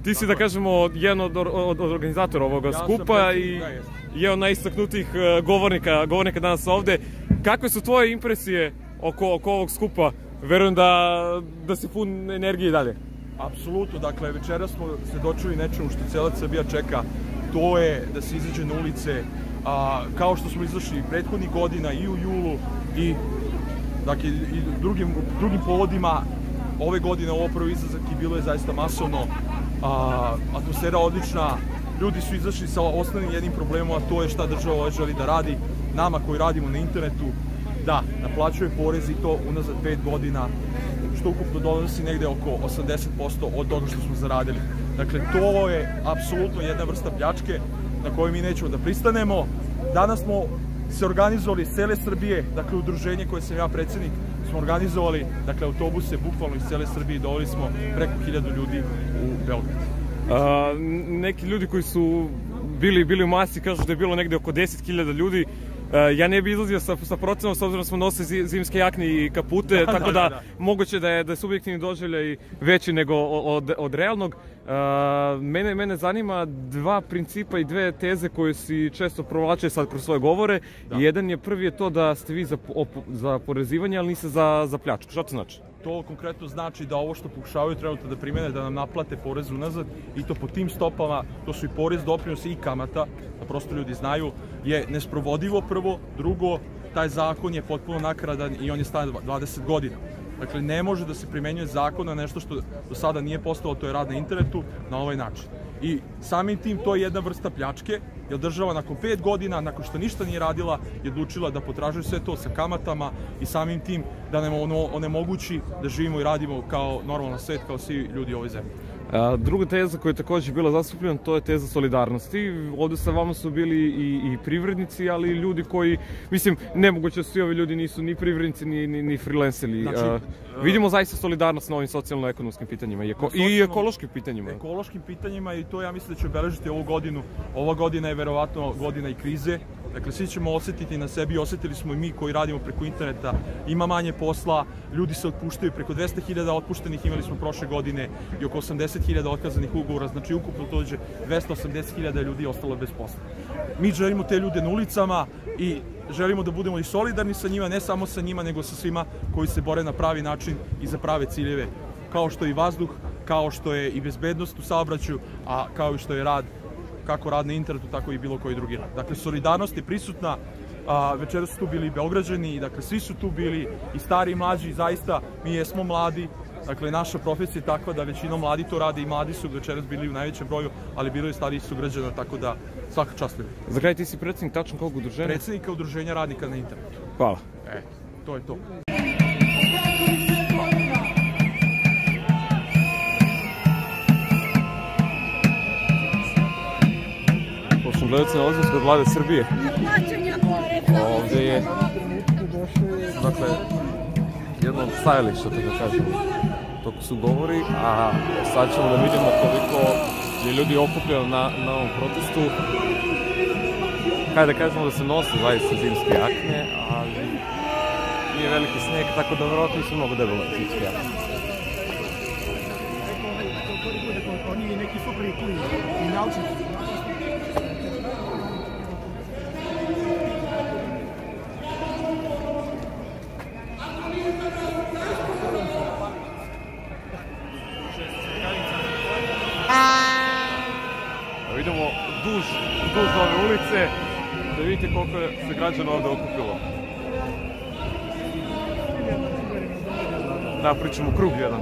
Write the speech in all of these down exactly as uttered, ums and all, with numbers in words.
Ti si, da kažemo, jedan od organizatora ovoga skupa i jedan najistaknutijih govornika, govornika danas ovde. Kakve su tvoje impresije oko ovog skupa? Verujem da si pun energije i dalje. Apsolutno, dakle, večera smo se dočuli nečemu što cela Srbija čeka. To je da se izađe na ulice, kao što smo izašli prethodnih godina i u julu i drugim povodima. Ove godine ovo prvi izlazak i bilo je zaista masovno, atmosfera odlična, ljudi su izašli sa osnovnim jednim problemom, a to je šta država ovaj želi da radi. Nama koji radimo na internetu, da, naplaćuje porez i to unazad pet godina, što ukupno donosi negde oko osamdeset posto od toga što smo zaradili. Dakle, to je apsolutno jedna vrsta pljačke na koju mi nećemo da pristanemo. Danas smo se organizovali iz cele Srbije, dakle, udruženje koje sam ja predsednik, smo organizovali, dakle, autobuse bukvalno iz cele Srbije i doveli smo preko hiljadu ljudi u Beograd. Neki ljudi koji su bili u masi kažu da je bilo negde oko deset hiljada ljudi. Ja ne bih izlazio sa procenom, s obzirom da smo nosili zimske jakne i kapute, tako da moguće da je subjektivni doživljaj veći nego od realnog. Mene zanima dva principa i dve teze koje si često provlačili sad kroz svoje govore. Jedan je, prvi je to da ste vi za porezivanje, ali niste za pljačku. Šta to znači? To konkretno znači da ovo što pokušavaju trenutno da primene, da nam naplate porez unazad i to po tim stopama, to su i porez, doprinosi i kamata, da prosto ljudi znaju, je nesprovodivo prvo, drugo, taj zakon je potpuno nakaradan i on je staren dvadeset godina. Dakle, ne može da se primenjuje zakon na nešto što do sada nije postalo, to je rad na internetu, na ovaj način. I samim tim to je jedna vrsta pljačke, jer država nakon pet godina, nakon što ništa nije radila, je odlučila da potražuje sve to sa kamatama i samim tim da nam onemogući da živimo i radimo kao normalan svet, kao svi ljudi u ovoj zemlji. Druga teza koja je također bila zastupljena, to je teza solidarnosti. Ovde sa vama su bili i privrednici, ali i ljudi koji, mislim, nemoguće svi ovi ljudi nisu ni privrednici, ni freelanceri. Vidimo zaista solidarnost na ovim socijalno-ekonomskim pitanjima i ekološkim pitanjima. Ekološkim pitanjima i to ja mislim da će obeležiti ovu godinu. Ova godina je verovatno godina i krize. Dakle, svi ćemo osetiti na sebi, osetili smo i mi koji radimo preko interneta, ima manje posla, ljudi se otpuštaju, preko dvesta hiljada otpuštenih imali smo prošle godine i oko osamdeset hiljada otkazanih ugovora, znači ukupno to dođe dvesta osamdeset hiljada ljudi ostalo bez posla. Mi želimo te ljude na ulicama i želimo da budemo i solidarni sa njima, ne samo sa njima, nego sa svima koji se bore na pravi način i za prave ciljeve, kao što je i vazduh, kao što je i bezbednost u saobraćaju, a kao i što je rad, kako rad na internetu, tako i bilo koji drugi rad. Dakle, solidarnost je prisutna, večera su tu bili i Beograđani, dakle, svi su tu bili, i stari i mlađi, zaista, mi jesmo mladi, dakle, naša profesija je takva da većinom mladi to rade i mladi su večeras bili u najvećem broju, ali bilo je stariji sugrađana, tako da svaka čast ljudi. Za kraj, ti si predsednik tačno kog udruženja? Predsednika udruženja radnika na internetu. Hvala. E, to je to. Pošto gledajte, nalazim se kod Vlade Srbije. Ovde je, dakle, jedno od stajališta, tako da kažem, toko su govori, a sad ćemo da vidimo koliko je ljudi okupljeno na ovom protestu. Hajde da kažemo da se nose zaista zimske jakne, ali nije veliki sneg, tako da verovatno su mnogo debele zimske jakne. Oni neki su prikli i naučnici. Idemo duž ove ulice, da vidite koliko se građana ovde okupilo. Da, pričamo krug jedan.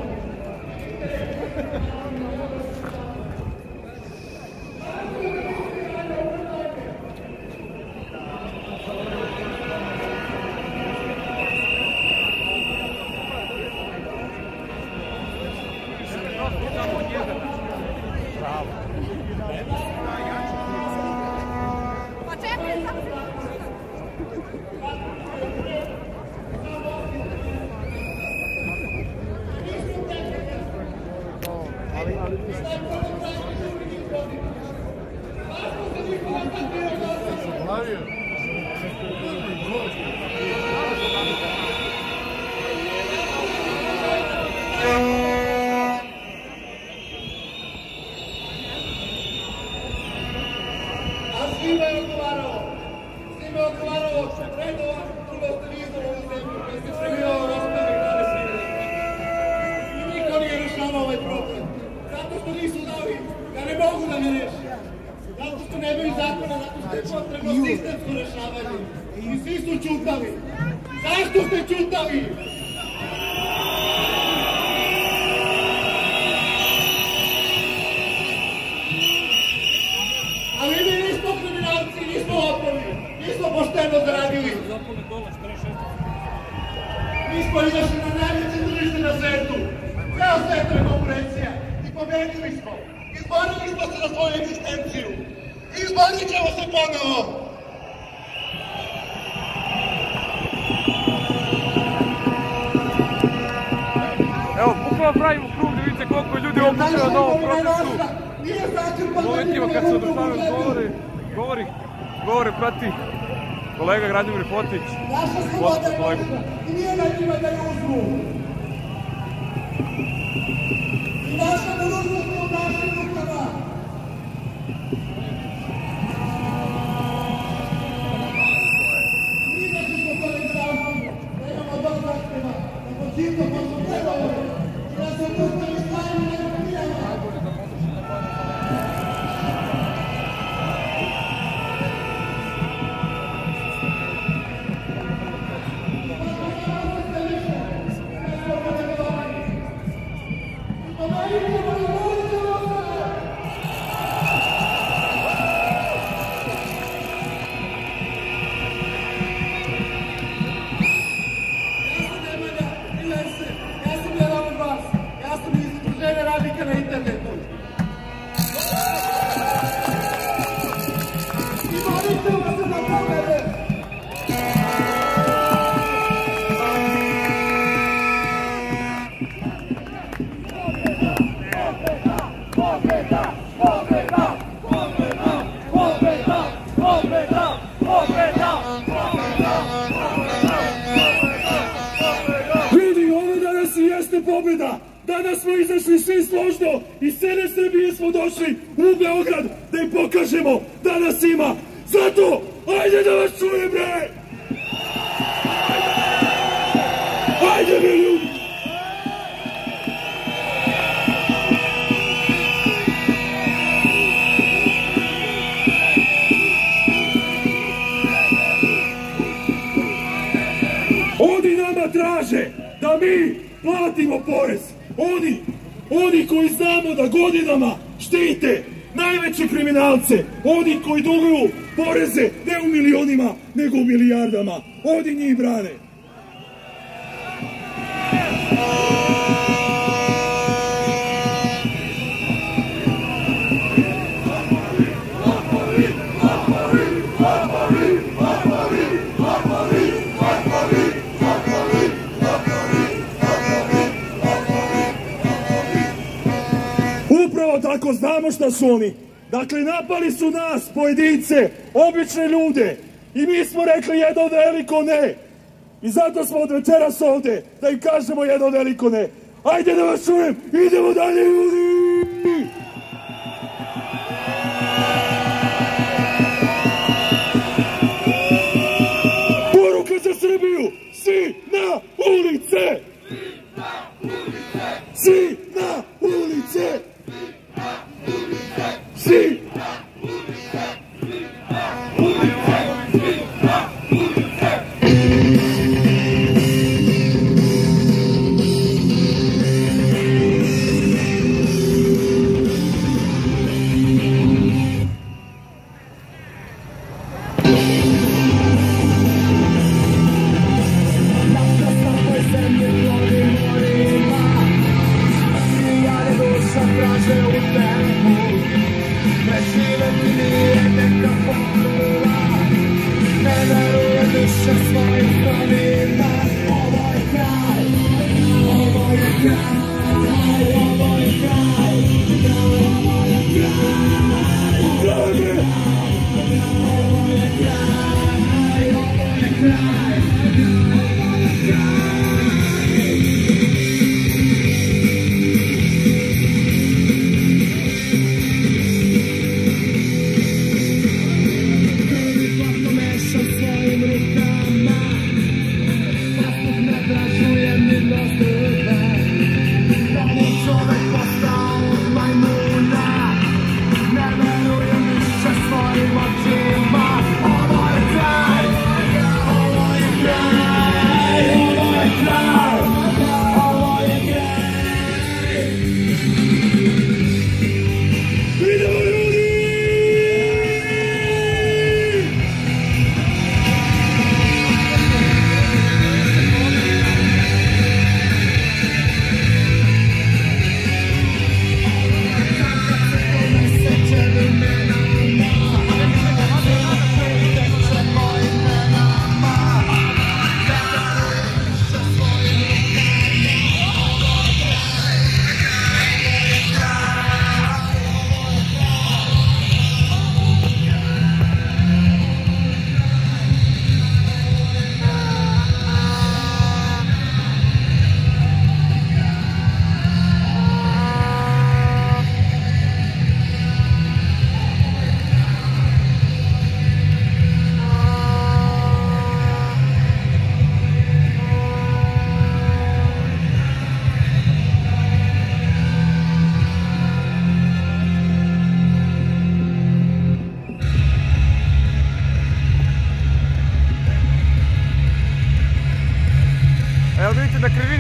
Svima je odgovarao. Svima je odgovarao redova, drugo ste vidjeli ovu zemlju, kad ste premijao ostali grane svime. I niko nije rešavao ovaj problem. Zato što nisu dali da ne mogu da ne reši. Zato što nemaju zakona, zato što je potrebno sistemsko rešavanje. I svi su čutali. Zašto ste čutali? Ali mi nismo kriminalci, nismo lopovi, nismo pošteno zaradili. Mi smo izašli na najveće tržište na svetu. Ceo svet je konkurencija. I pobedili smo. Izborili smo se za svoju egzistenciju. Izborit ćemo se ponovo. Evo, bukvalno pravimo krug da vidite koliko ljudi okupio na ovom protestu. Momentima kad se održavaju govori, govori, govore prati kolega Gradimir Potić. Naša sloboda je možda i nije na njima da je uzmu. I naša budućnost je u našim rukama. Mi znači smo to egzamenu, da imamo dobar tema, da počitno možemo pregovore i da se odustali stvarima na kopijama. Radnika na internetu. I molite vas za pobede. Pobeda, pobeda, pobeda, pobeda, pobeda, pobeda, pobeda. Ljudi, ovo danas i jeste pobjeda. Danas smo izašli svi složno, iz cele Srbije smo došli u Beograd da im pokažemo da nas ima. Zato, ajde da vas čujem, bre! Ajde, bre, ljudi! Oni nama traže da mi platimo porez. Oni, oni koji znamo da godinama štite najveće kriminalce, oni koji duguju poreze ne u milionima, nego u milijardama, oni njih brane. Upravo tako znamo šta su oni. Dakle, napali su nas, pojedince, obične ljude. I mi smo rekli jedno veliko ne. I zato smo od večeras ovde, da im kažemo jedno veliko ne. Ajde da vas čujem, idemo dalje, ljudi! Poruka za Srbiju, svi na ulice! Svi na ulice! Svi na ulice! Traže u temu,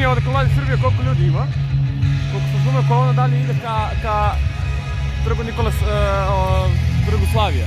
linija od Kolone Srbije koliko ljudi ima. Koliko sam razumeo, kolona dalje ide ka, ka trgu Nikola, uh, trgu Slavija.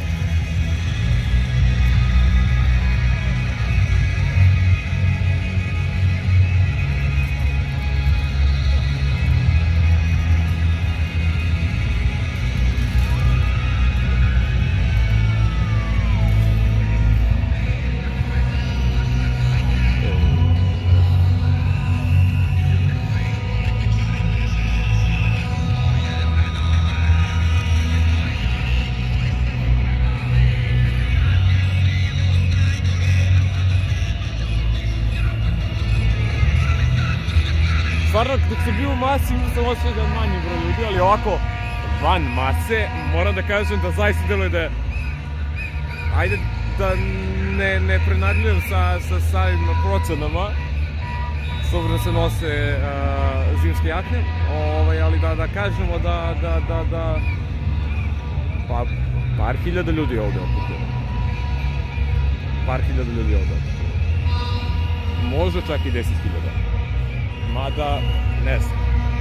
Stvarno, dok sam bio u masi, imao sam osjećaj da je manji broj ljudi, ali ovako, van mase, moram da kažem da zaista deluje da je... Ajde da ne, ne prenadljujem sa, sa samim procenama, s obzirom da se nose uh, zimske jakne, ovaj, ali da, da kažemo da, da, da, da... Pa, par hiljada ljudi je ovde okupljeno. Par hiljada ljudi je ovde okupljeno. Možda čak i deset hiljada. Mada, ne znam.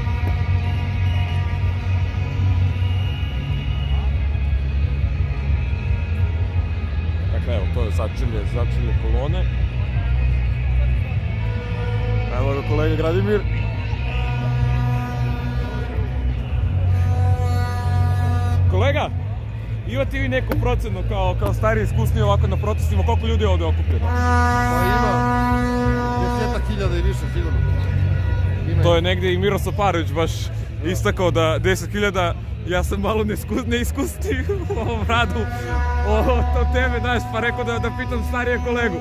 Dakle, evo, to je začelje, začelje kolone. Evo ga kolega Gradimir. Kolega, imate vi neku procenu kao, kao stariji iskusni ovako na protestima, koliko ljudi je ovde okupljeno? Pa ima desetak hiljada i više sigurno. To je negdje i Miroslav Parović baš istakao da deset hiljada, ja sam malo neiskusni u ovom radu o teme, znaš, pa rekao da, da pitam starije kolegu.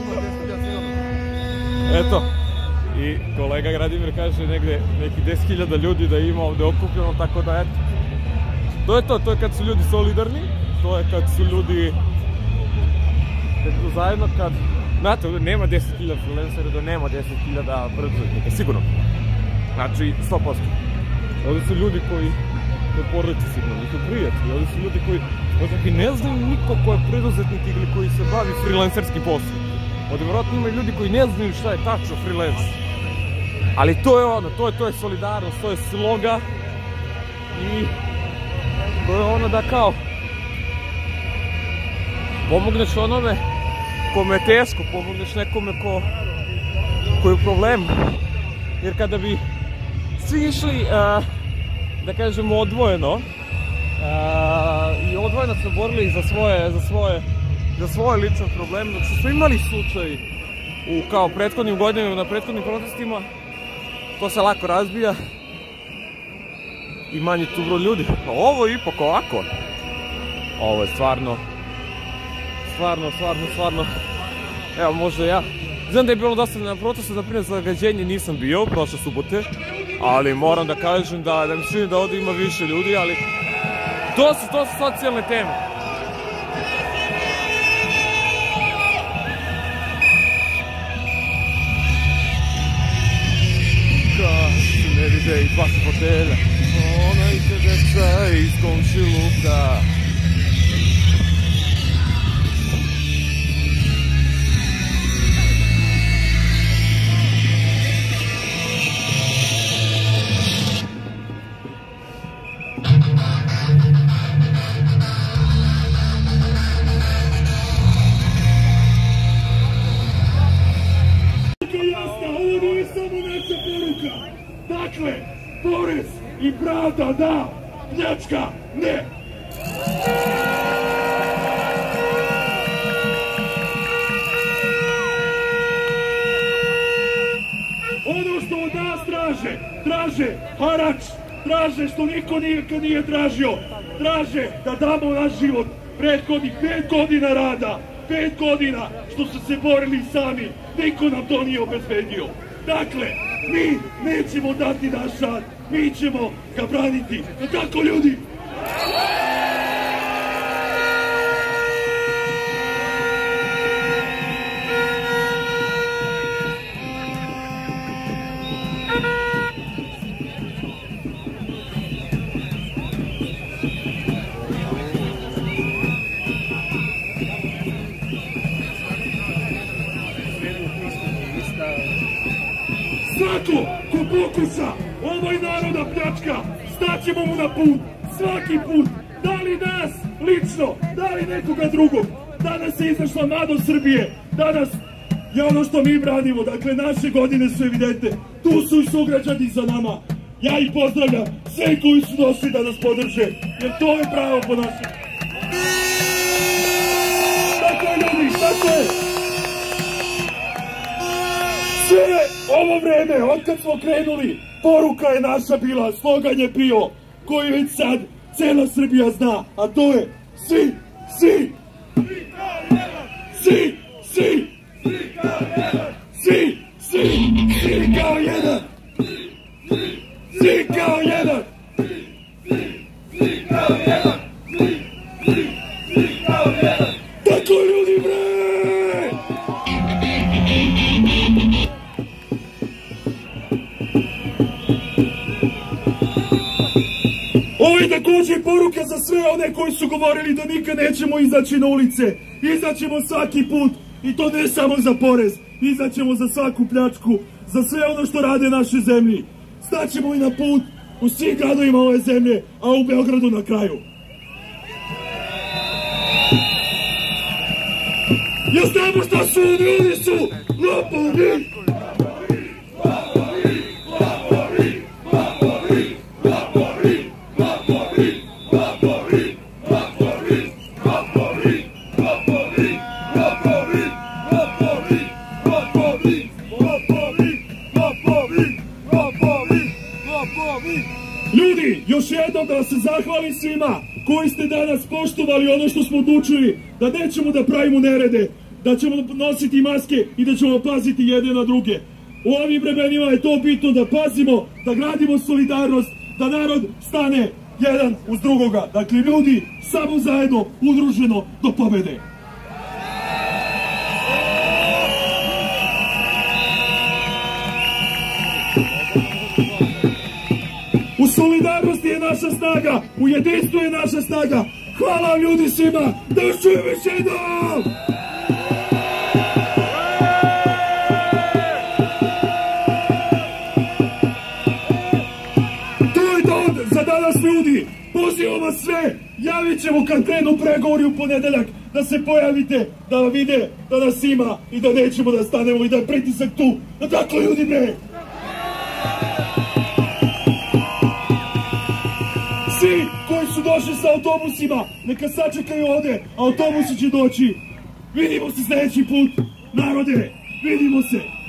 Eto, i kolega Gradimir kaže negdje neki deset hiljada ljudi da ima ovdje okupljeno, tako da eto. To je to, to je kad su ljudi solidarni, to je kad su ljudi kad su zajedno, kad... Znate, ovdje nema deset hiljada freelancera, da nema deset hiljada preduzetnika, sigurno. Znači, sto posto. Ovdje su ljudi koji, koji porodice sigurno, koji su prijatelji, ovdje su ljudi koji, možda i ne znaju niko ko je preduzetnik ili koji se bavi freelancerskim poslom. Ovdje vjerojatno ima ljudi koji ne znaju šta je tačno freelance. Ali to je ono, to je, to je solidarnost, to je sloga i to je ono da kao pomogneš onome kome je teško, pomogneš nekome ko, ko je u problemu. Jer kada bi svi išli, uh, da kažemo, odvojeno uh, i odvojeno se borili za svoje, za svoje, za svoje lične probleme, dok su imali slučaj u kao prethodnim godinama, na prethodnim protestima, to se lako razbija i manji tu broj ljudi. Ovo je ipak ovako. Ovo je stvarno, stvarno, stvarno, stvarno, evo možda ja. Znam da je bilo dosta na protestu, naprimjer za zagađenje nisam bio prošle subote, ali moram da kažem da, da mi čini da ovdje ima više ljudi, ali to su, to su socijalne teme. Kad se ne vide i dva fotelja, onaj se deca iz komšiluka. Dakle, porez i pravda da, pljačka ne! Ono što od nas traže, traže harač, traže što niko nikad nije tražio, traže da damo naš život prethodnih pet godina rada, pet godina što su se borili sami, niko nam to nije obezbedio. Dakle, mi nećemo dati naš rad, mi ćemo ga braniti. Je tako, ljudi? pokuša, ovo je narodna pljačka, staćemo mu na put, svaki put, da li nas lično, da li nekoga drugog. Danas je izašla mladost Srbije, danas je ono što mi branimo, dakle naše godine su evidentne, tu su i sugrađani za nama. Ja ih pozdravljam, sve koji su došli da nas podrže, jer to je pravo ponašanje. Tako je ljudi, tako je. Sve ovo vreme, otkad smo krenuli, poruka je naša bila, slogan je bio, koji već sad cela Srbija zna, a to je svi, svi, svi, svi, svi, svi, svi kao jedan, svi kao jedan, svi kao jedan, svi kao jedan, tako ljudi bre! Ovo je također poruka za sve one koji su govorili da nikad nećemo izaći na ulice. Izaćemo svaki put i to ne samo za porez. Izaćemo za svaku pljačku, za sve ono što rade naše zemlji. Staćemo i na put u svim gradovima ove zemlje, a u Beogradu na kraju. Ja znamo šta su oni, oni su lopovi! Ljudi, još jednom da se zahvalim svima koji ste danas poštovali ono što smo odlučili, da nećemo da pravimo nerede, da ćemo nositi maske i da ćemo paziti jedne na druge. U ovim vremenima je to bitno da pazimo, da gradimo solidarnost, da narod stane jedan uz drugoga. Dakle, ljudi, samo zajedno, udruženo do pobede. U solidarnosti je naša snaga, u jedinstvu je naša snaga. Hvala vam ljudi svima, da još čujem još jednom! To je to za danas ljudi, pozivam vas sve, javit ćemo kad krenu pregovori u ponedeljak, da se pojavite, da vide da nas ima i da nećemo da stanemo i da je pritisak tu. A tako ljudi bre! Svi koji su došli sa autobusima, neka sačekaju ovde, autobusi će doći. Vidimo se sljedeći put, narode, vidimo se.